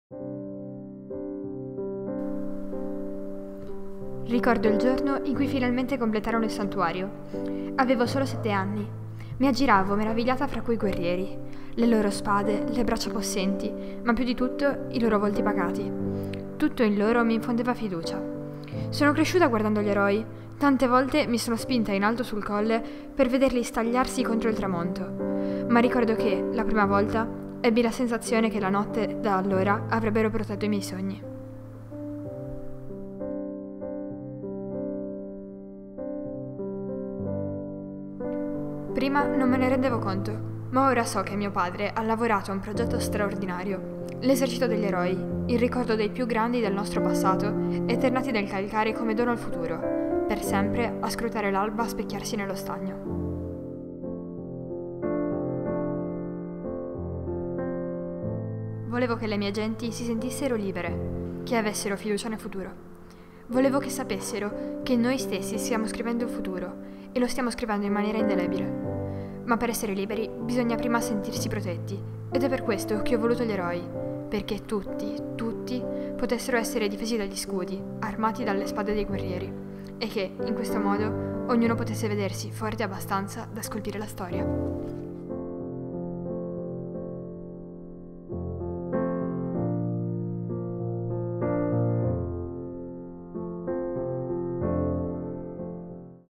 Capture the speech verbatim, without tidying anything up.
Ricordo il giorno in cui finalmente completarono il santuario. Avevo solo sette anni. Mi aggiravo meravigliata fra quei guerrieri, le loro spade, le braccia possenti, ma più di tutto i loro volti pacati. Tutto in loro mi infondeva fiducia. Sono cresciuta guardando gli eroi. Tante volte mi sono spinta in alto sul colle per vederli stagliarsi contro il tramonto. Ma ricordo che, la prima volta, ebbi la sensazione che la notte, da allora, avrebbero protetto i miei sogni. Prima non me ne rendevo conto, ma ora so che mio padre ha lavorato a un progetto straordinario. L'esercito degli eroi, il ricordo dei più grandi del nostro passato, eternati nel calcare come dono al futuro, per sempre a scrutare l'alba specchiarsi nello stagno. Volevo che le mie genti si sentissero libere, che avessero fiducia nel futuro. Volevo che sapessero che noi stessi stiamo scrivendo il futuro e lo stiamo scrivendo in maniera indelebile. Ma per essere liberi bisogna prima sentirsi protetti, ed è per questo che ho voluto gli eroi, perché tutti, tutti potessero essere difesi dagli scudi, armati dalle spade dei guerrieri, e che, in questo modo, ognuno potesse vedersi forte abbastanza da scolpire la storia.